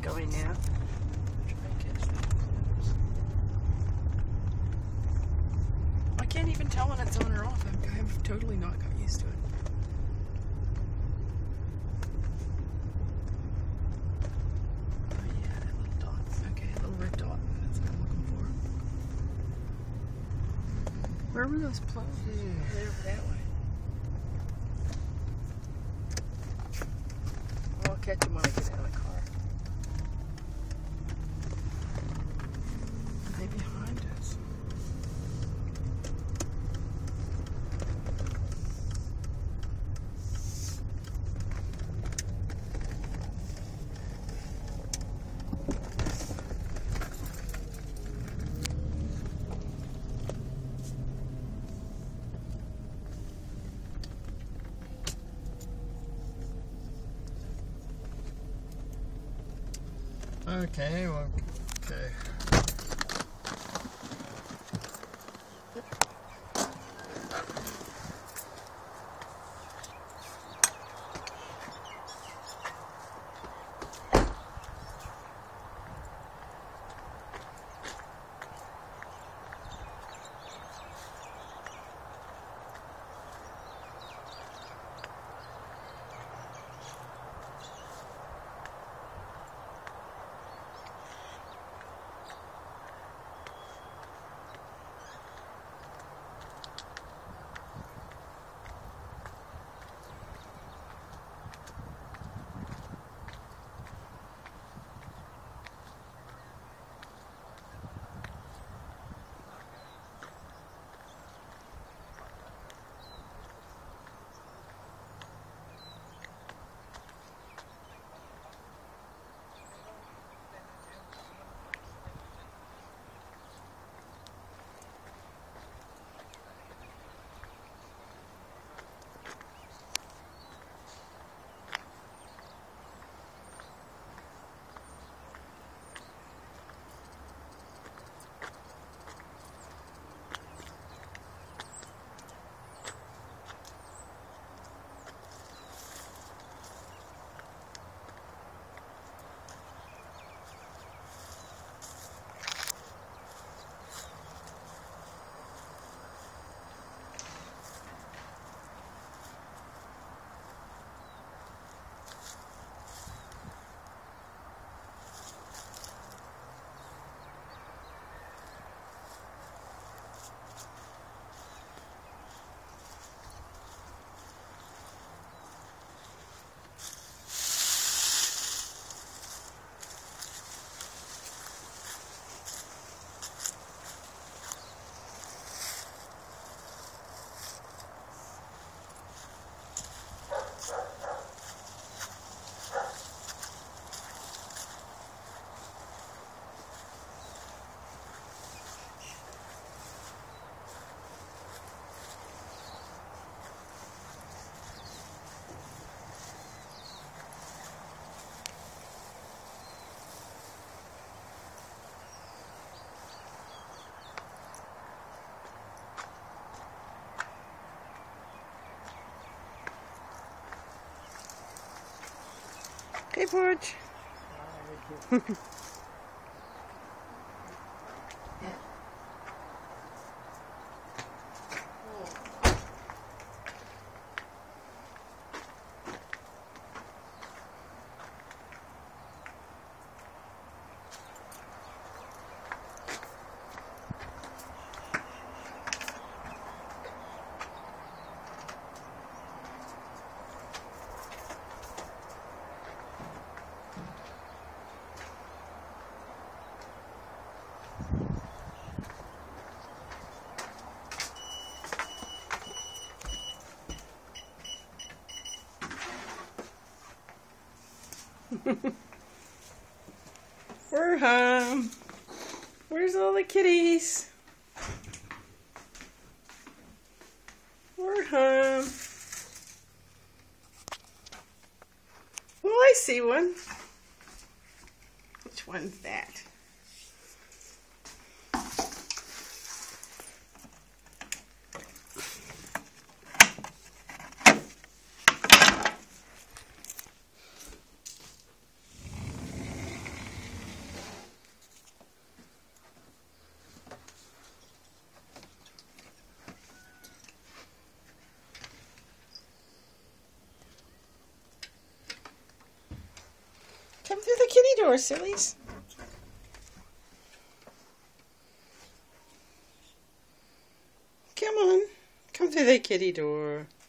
going now. I can't even tell when it's on or off. I've totally not got used to it. Oh yeah, that little dot. Okay, a little red dot. That's what I'm looking for. Where were those plugs? They're over that way. I'll catch them when I get out of the car. Are they behind us? Okay, well, okay. Hey, Porch. We're home. Where's all the kitties? We're home. Oh, I see one. Which one's that? Come through the kitty door, sillies. Come on. Come through the kitty door.